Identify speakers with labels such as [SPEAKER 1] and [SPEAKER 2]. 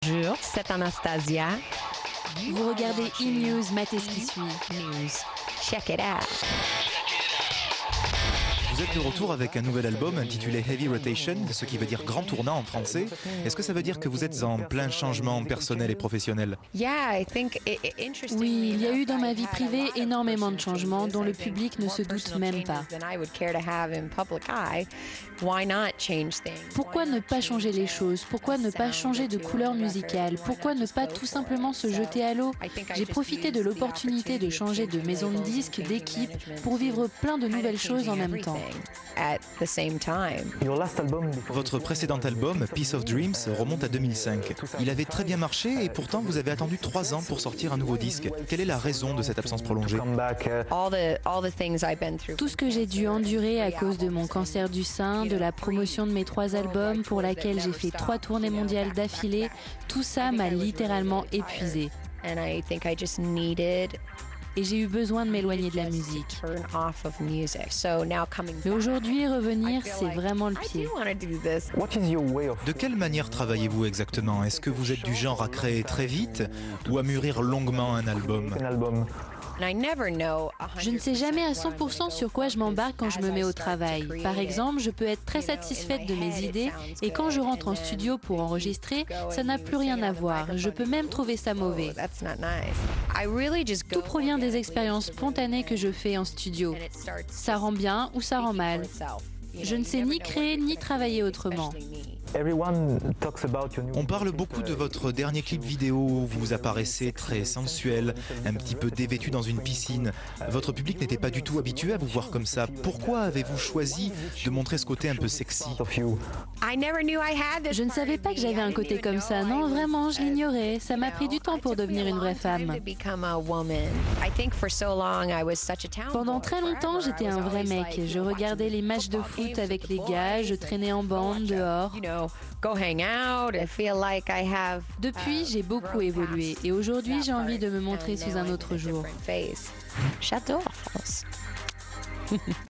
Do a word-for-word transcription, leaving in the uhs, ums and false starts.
[SPEAKER 1] Bonjour, c'est Anastasia.
[SPEAKER 2] Vous regardez E-News, matez ce qui suit.
[SPEAKER 1] News. Check it out.
[SPEAKER 3] Vous êtes de retour avec un nouvel album intitulé Heavy Rotation, ce qui veut dire grand tournant en français. Est-ce que ça veut dire que vous êtes en plein changement personnel et professionnel?
[SPEAKER 1] Yeah, I think it, it, interestingly
[SPEAKER 2] Oui, il y a eu dans ma vie
[SPEAKER 1] enough, I've had a
[SPEAKER 2] privée
[SPEAKER 1] lot of
[SPEAKER 2] énormément de
[SPEAKER 1] personal
[SPEAKER 2] changements
[SPEAKER 1] changes
[SPEAKER 2] dont le
[SPEAKER 1] I think,
[SPEAKER 2] public ne se
[SPEAKER 1] more
[SPEAKER 2] doute
[SPEAKER 1] personal
[SPEAKER 2] même pas.
[SPEAKER 1] changes than I would care to have in public eye. Why not change things?
[SPEAKER 2] Pourquoi
[SPEAKER 1] Why
[SPEAKER 2] ne
[SPEAKER 1] not
[SPEAKER 2] pas changer les
[SPEAKER 1] change
[SPEAKER 2] choses? Pourquoi ne pas
[SPEAKER 1] the
[SPEAKER 2] changer de
[SPEAKER 1] sound
[SPEAKER 2] couleur
[SPEAKER 1] to the
[SPEAKER 2] musicale?
[SPEAKER 1] record? Why
[SPEAKER 2] Pourquoi
[SPEAKER 1] not
[SPEAKER 2] ne
[SPEAKER 1] just
[SPEAKER 2] pas
[SPEAKER 1] go
[SPEAKER 2] tout
[SPEAKER 1] for
[SPEAKER 2] simplement
[SPEAKER 1] it?
[SPEAKER 2] se
[SPEAKER 1] So,
[SPEAKER 2] jeter à l'eau?
[SPEAKER 1] I think I
[SPEAKER 2] J'ai
[SPEAKER 1] just
[SPEAKER 2] profité de
[SPEAKER 1] used the
[SPEAKER 2] l'opportunité de
[SPEAKER 1] opportunity of
[SPEAKER 2] changer de
[SPEAKER 1] changing
[SPEAKER 2] maison de
[SPEAKER 1] labels and
[SPEAKER 2] disques,
[SPEAKER 1] changing
[SPEAKER 2] d'équipe,
[SPEAKER 1] management
[SPEAKER 2] pour vivre plein de
[SPEAKER 1] kind of
[SPEAKER 2] nouvelles choses en
[SPEAKER 1] changing
[SPEAKER 2] même temps.
[SPEAKER 1] everything at the same time.
[SPEAKER 3] Votre précédent album, Piece of Dreams, remonte à deux mille cinq. Il avait très bien marché et pourtant vous avez attendu trois ans pour sortir un nouveau disque. Quelle est la raison de cette absence prolongée?
[SPEAKER 1] All the all the things I've been through.
[SPEAKER 2] Tout ce que j'ai dû endurer à cause de mon cancer du sein, de la promotion de mes trois albums pour laquelle j'ai fait trois tournées mondiales d'affilée, tout ça m'a littéralement épuisée.
[SPEAKER 1] And I think I just needed
[SPEAKER 2] Et j'ai eu besoin de m'éloigner de la musique.
[SPEAKER 1] turn off of music. So now coming
[SPEAKER 2] Mais
[SPEAKER 1] back,
[SPEAKER 2] aujourd'hui, revenir,
[SPEAKER 1] I feel
[SPEAKER 2] c'est
[SPEAKER 1] like
[SPEAKER 2] vraiment le
[SPEAKER 1] I
[SPEAKER 2] pied.
[SPEAKER 1] do want to do this.
[SPEAKER 3] De quelle manière travaillez-vous exactement? Est-ce que vous êtes du genre à créer très vite ou à mûrir longuement un album?
[SPEAKER 1] And I never know
[SPEAKER 2] Je ne sais jamais à cent pour cent sur quoi je m'embarque quand je me mets au travail. Par exemple, je peux être très satisfaite de mes idées et quand je rentre en studio pour enregistrer, ça n'a plus rien à voir. Je peux même trouver ça mauvais.
[SPEAKER 1] That's not nice. I really just go
[SPEAKER 2] Tout provient des expériences spontanées que je fais en studio.
[SPEAKER 1] and it starts
[SPEAKER 2] Ça rend bien ou ça rend mal. Je ne sais ni créer ni travailler autrement.
[SPEAKER 3] On parle beaucoup de votre dernier clip vidéo où vous apparaissez très sensuel, un petit peu dévêtu dans une piscine. Votre public n'était pas du tout habitué à vous voir comme ça. Pourquoi avez-vous choisi de montrer ce côté un peu sexy?
[SPEAKER 1] I never knew I had this
[SPEAKER 2] Je ne savais pas que j'avais un côté comme ça. Non, vraiment, je l'ignorais. Ça m'a pris du temps pour devenir une vraie femme. Pendant très longtemps, j'étais un vrai mec. Je regardais les matchs de foot avec les gars, je traînais en bande, dehors. Depuis, j'ai beaucoup évolué et aujourd'hui, j'ai envie de me montrer sous un autre jour.
[SPEAKER 1] J'adore France.